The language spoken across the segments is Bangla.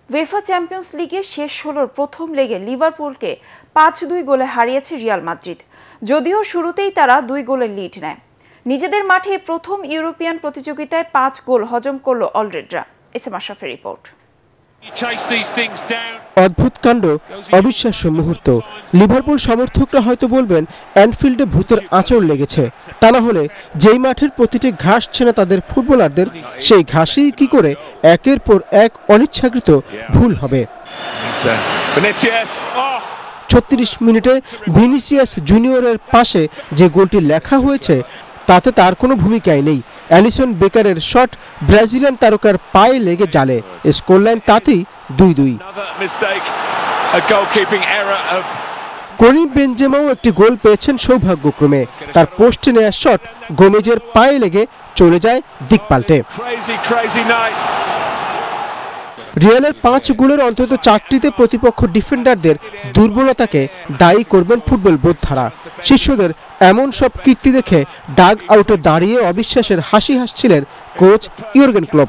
উয়েফা চ্যাম্পিয়ন্স লিগে শেষ ১৬র প্রথম লেগে লিভারপুলকে ৫-২ গোলে হারিয়েছে রিয়াল মাদ্রিদ। যদিও শুরুতেই তারা ২ গোলের লিড নেয়। নিজেদের মাঠে প্রথম ইউরোপিয়ান প্রতিযোগিতায় ৫ গোল হজম করল অলরেডরা। এস এম আশরাফের রিপোর্ট। অদ্ভুত কাণ্ড, অবিশ্বাস্য মুহূর্ত। লিভারপুল সমর্থকরা হয়তো বলবেন অ্যানফিল্ডে ভূতের আঁচড় লেগেছে। তা না হলে যেই মাঠের প্রতিটি ঘাস ছেনে তাদের ফুটবলারদের, সেই ঘাসেই কি করে একের পর এক অনিচ্ছাকৃত ভুল হবে। ৩৬ মিনিটে ভিনিসিয়াস জুনিয়রের পাশে যে গোলটি লেখা হয়েছে তাতে তার কোনো ভূমিকাই নেই। অ্যালিসন বেকারের শট ব্রাজিলিয়ান তারকার পায়ে লেগে জালে। স্কোরলাইন তাতেই ২-২। করিম বেনজেমাও একটি গোল পেয়েছেন সৌভাগ্যক্রমে। তার পোস্টে নেওয়া শট গোমেজের পায়ে লেগে চলে যায় দিক পাল্টে। রিয়ালের ৫ গোলের অন্তত ৪টিতে প্রতিপক্ষ ডিফেন্ডারদের দুর্বলতাকে দায়ী করবেন ফুটবল বোদ্ধারা। শিষ্যদের এমন সব কীর্তি দেখে ডাগ আউটে দাঁড়িয়ে অবিশ্বাসের হাসি হাসছিলেন কোচ ইয়র্গেন ক্লপ।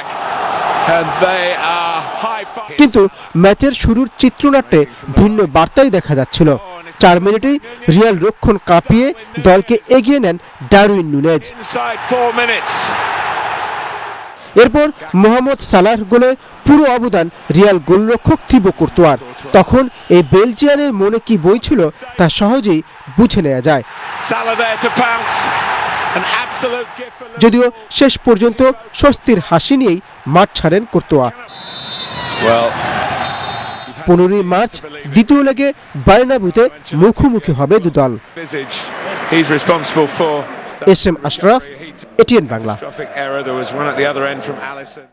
কিন্তু ম্যাচের শুরুর চিত্রনাট্যে ভিন্ন বার্তাই দেখা যাচ্ছিল। ৪ মিনিটেই রিয়াল রক্ষণ কাঁপিয়ে দলকে এগিয়ে নেন ডারউইন নুনেজ। এরপর মোহাম্মদ সালাহর গোলে পুরো অবদান রিয়াল গোলরক্ষক থিবো কুর্তোয়ার। তখন এই বেলজিয়ানের মনে কি বইছিল তা সহজেই বুঝে নেওয়া যায়। যদিও শেষ পর্যন্ত স্বস্তির হাসি নিয়েই মাঠ ছাড়েন কুর্তোয়া। ১৫ই মার্চ দ্বিতীয় লেগে বার্নাব্যুতে মুখোমুখি হবে দুদল। S M Ashraf, ATN Bangla.